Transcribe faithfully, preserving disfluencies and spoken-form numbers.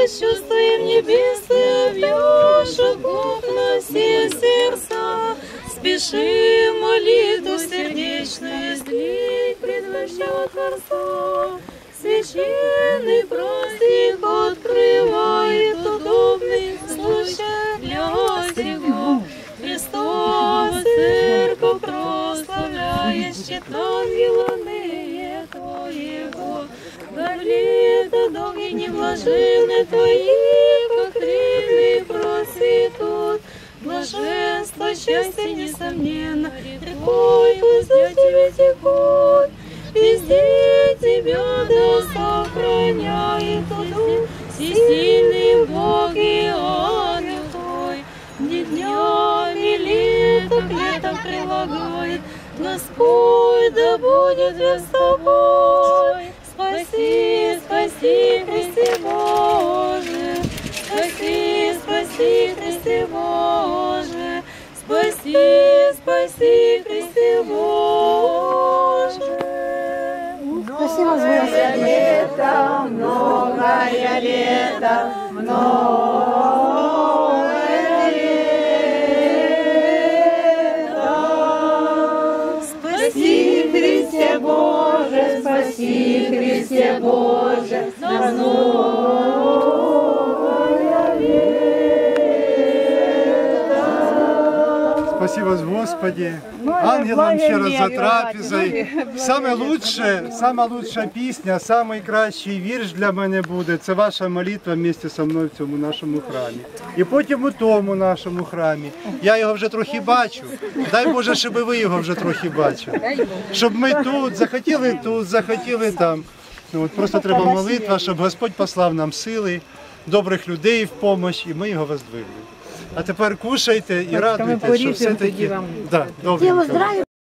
чувствуем небесы, вьешь Бог на все сердца. Спешим молитву сердечную излить пред вращет Творца. Священный праздник открывает удобный случай для сего. Христос, церковь прославляет, ангела ныне Твоего. Горлета долгие неблаженны Твои, как рыбы процветут. Блаженство, счастье, несомненно, рекой глаза Тебе текут. Везде Тебя да сохраняет Дух, всесильный Бог и ангел Твой. Ни днями летом, летом прилагает, Господь да будет с Тобой. Спаси, спаси, Христе Боже, спаси, спаси, Христе Боже, спаси, спаси, Христе Боже. Спасибо за Многое лето, многое лето, многое лето. Спаси, Христе Боже, спаси, Христе Боже, на многое лето. Спасибо, Господи. Ангелам ще раз за трапезою. Саме лучше, сама лучша пісня, самий кращий вірш для мене буде. Це ваша молитва вместе со мною в цьому нашому храмі. І потім у тому нашому храмі. Я його вже трохи бачу. Дай Боже, щоб і ви його вже трохи бачили. Щоб ми тут, захотіли тут, захотіли там. Ну, от просто треба молитва, щоб Господь послав нам сили, добрих людей в допомогу, і ми його воздвигли. А тепер кушайте і радуйтесь, що все-таки... Да, добре.